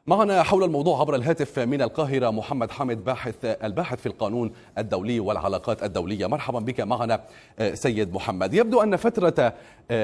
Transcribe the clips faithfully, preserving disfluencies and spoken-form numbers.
معنا حول الموضوع عبر الهاتف من القاهرة محمد حامد، باحث الباحث في القانون الدولي والعلاقات الدولية. مرحبا بك معنا سيد محمد. يبدو أن فترة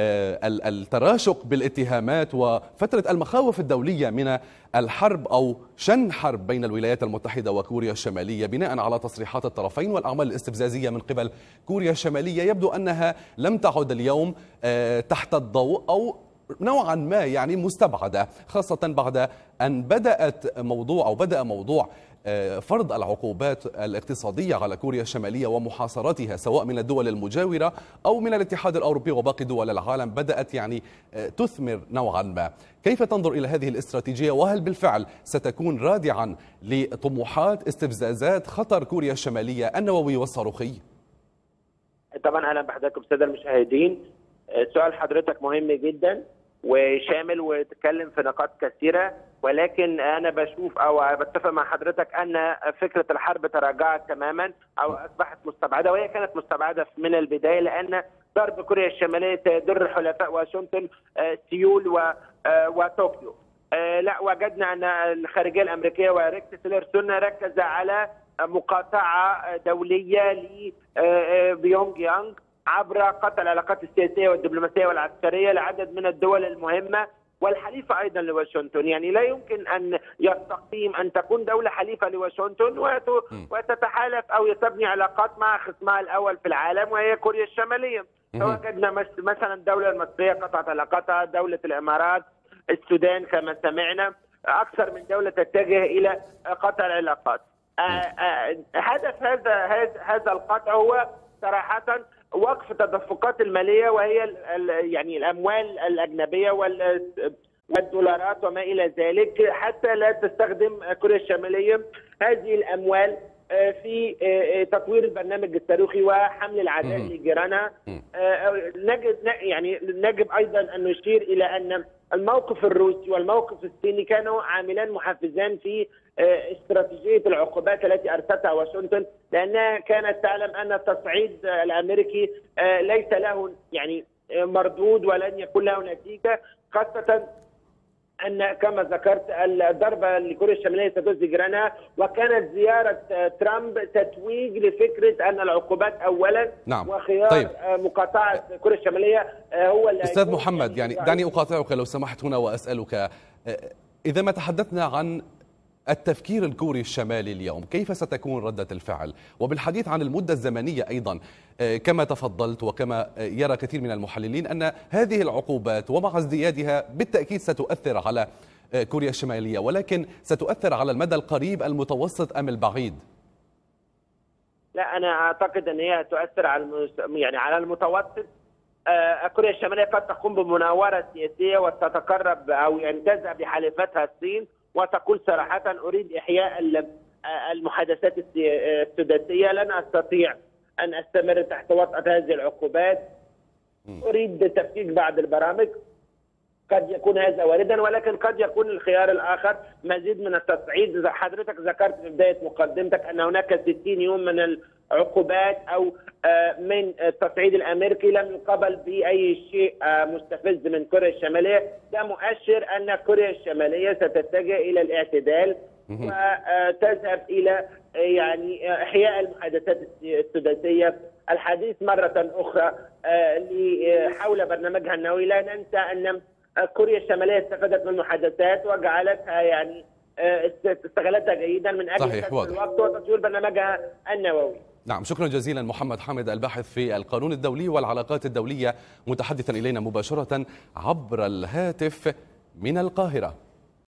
التراشق بالاتهامات وفترة المخاوف الدولية من الحرب أو شن حرب بين الولايات المتحدة وكوريا الشمالية بناء على تصريحات الطرفين والأعمال الاستفزازية من قبل كوريا الشمالية، يبدو أنها لم تعد اليوم تحت الضوء أو نوعا ما يعني مستبعدة، خاصة بعد أن بدأت موضوع أو بدأ موضوع فرض العقوبات الاقتصادية على كوريا الشمالية ومحاصرتها سواء من الدول المجاورة أو من الاتحاد الأوروبي وباقي دول العالم بدأت يعني تثمر نوعا ما. كيف تنظر إلى هذه الاستراتيجية، وهل بالفعل ستكون رادعا لطموحات استفزازات خطر كوريا الشمالية النووي والصاروخي؟ طبعا أهلا بحضراتكم السادة المشاهدين. سؤال حضرتك مهم جدا وشامل وتكلم في نقاط كثيرة، ولكن أنا بشوف أو بتفق مع حضرتك أن فكرة الحرب تراجعت تماما أو أصبحت مستبعدة، وهي كانت مستبعدة من البداية، لأن ضرب كوريا الشمالية تضر حلفاء واشنطن سيول وطوكيو. لا، وجدنا أن الخارجية الأمريكية وريكس تيلرسون ركز على مقاطعة دولية لبيونج يانغ عبر قطع العلاقات السياسية والدبلوماسية والعسكرية لعدد من الدول المهمة والحليفة أيضا لواشنطن. يعني لا يمكن أن يستقيم أن تكون دولة حليفة لواشنطن وتتحالف أو تبني علاقات مع خصمها الأول في العالم وهي كوريا الشمالية. فوجدنا مثلا الدولة المصرية قطعت علاقاتها، دولة الإمارات، السودان كما سمعنا، أكثر من دولة تتجه إلى قطع العلاقات. هدف هذا هذا القطع هو صراحة وقف التدفقات المالية، وهي يعني الأموال الأجنبية والدولارات وما إلى ذلك، حتى لا تستخدم كوريا الشمالية هذه الأموال في تطوير البرنامج الصاروخي وحمل العداء لجيرانها. نجد يعني نجب أيضا أن نشير إلى أن الموقف الروسي والموقف الصيني كانوا عاملان محفزان في استراتيجية العقوبات التي أرستها واشنطن، لأنها كانت تعلم أن التصعيد الأمريكي ليس له يعني مردود ولن يكون له نتيجة، خاصة أن كما ذكرت الضربة لكوريا الشمالية ستؤذي جيرانها، وكانت زيارة ترامب تتويج لفكرة أن العقوبات أولا. نعم. وخيار طيب. مقاطعة كوريا الشمالية هو اللي أستاذ محمد، يعني دعني أقاطعك لو سمحت هنا وأسألك، إذا ما تحدثنا عن التفكير الكوري الشمالي اليوم، كيف ستكون ردة الفعل؟ وبالحديث عن المدة الزمنية أيضا، كما تفضلت وكما يرى كثير من المحللين أن هذه العقوبات ومع ازديادها بالتأكيد ستؤثر على كوريا الشمالية، ولكن ستؤثر على المدى القريب المتوسط أم البعيد؟ لا، أنا أعتقد أن هي تؤثر على يعني على المتوسط. كوريا الشمالية قد تقوم بمناورة سياسية وستتقرب أو يعني تذهب بحليفتها الصين وتقول صراحة أريد إحياء المحادثات السداسية، لن أستطيع أن أستمر تحت وطأة هذه العقوبات، أريد تفكيك بعض البرامج. قد يكون هذا واردا، ولكن قد يكون الخيار الآخر مزيد من التصعيد. حضرتك ذكرت في بداية مقدمتك أن هناك ستين يوم من العقوبات أو من التصعيد الأمريكي لم يقبل بأي شيء مستفز من كوريا الشمالية. ده مؤشر أن كوريا الشمالية ستتجه إلى الاعتدال وتذهب إلى يعني إحياء المحادثات السداسية، الحديث مرة أخرى حول برنامجها النووي. لا ننسى أن كوريا الشمالية استفادت من المحادثات وجعلتها يعني استغلتها جيدا من أجل الوقت وتطوير برنامجها النووي. نعم، شكرا جزيلا محمد حامد، الباحث في القانون الدولي والعلاقات الدولية، متحدثا إلينا مباشرة عبر الهاتف من القاهرة.